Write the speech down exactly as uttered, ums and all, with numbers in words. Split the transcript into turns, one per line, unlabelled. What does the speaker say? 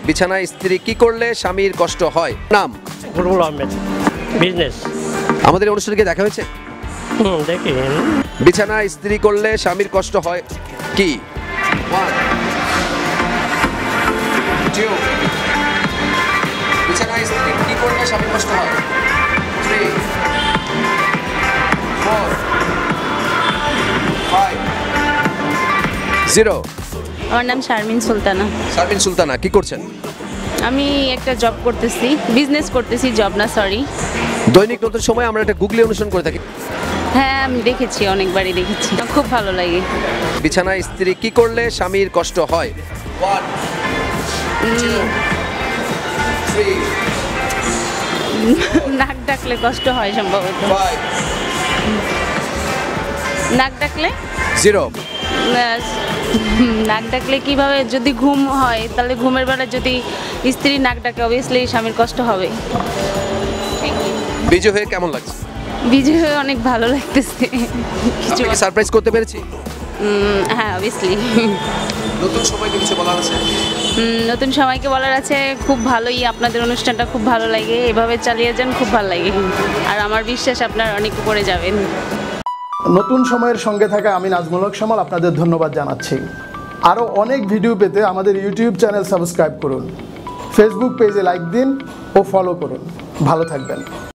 বিছানায় স্ত্রী কি করলে স্বামীর কষ্ট হয়? নাম?
বুলবুল আহমেদ, বিজনেস।
আমাদের অনুষ্ঠানে কি দেখা হয়েছে?
হুম, দেখি।
বিছানায় স্ত্রী করলে স্বামীর কষ্ট হয় কি? বিছানায় স্ত্রী কি করলে স্বামীর কষ্ট হয়? Three, four, five, zero.
আমার নাম শারমিন সুলতানা।
শারমিন সুলতানা, কি করছেন?
আমি একটা জব করতেছি, বিজনেস করতেছি, জব না সরি।
দৈনিক নতুন সময় আমরা একটা গুগলি অনুষ্ঠান করে থাকি।
হ্যাঁ, আমি দেখেছি, অনেকবারই দেখেছি, খুব ভালো লাগে।
বিছানায় স্ত্রী কি করলে স্বামীর কষ্ট হয়? ওয়ান, টু, থ্রি,
নাক ডাকলে কষ্ট হয় সম্ভবত।
ফাইভ,
নাক ডাকলে
জিরো।
নাক ডাকলে কিভাবে? যদি ঘুম হয় তাহলে ঘুমের বেলা যদি স্ত্রী নাক ডাকে অবভিয়াসলি স্বামীর কষ্ট হবে।
বিজয় হয়ে কেমন লাগছে?
বিজয় হয়ে অনেক ভালো লাগতেছে। কিছু
আপনাকে সারপ্রাইজ করতে পেরেছি?
উম, হ্যাঁ, অবভিয়াসলি।
নতুন সময়কে কিছু বলার আছে?
নতুন সময়কে বলার আছে, খুব ভালোই, আপনাদের অনুষ্ঠানটা খুব ভালো লাগে, এভাবে চালিয়ে যান, খুব ভালো লাগে। আর আমার বিশ্বাস আপনার অনেক উপরে যাবেন।
নতুন সময়ের সঙ্গে থাকা আমি নাজমুল হক শামল আপনাদের ধন্যবাদ জানাচ্ছি। আরও অনেক ভিডিও পেতে আমাদের ইউটিউব চ্যানেল সাবস্ক্রাইব করুন, ফেসবুক পেজে লাইক দিন ও ফলো করুন। ভালো থাকবেন।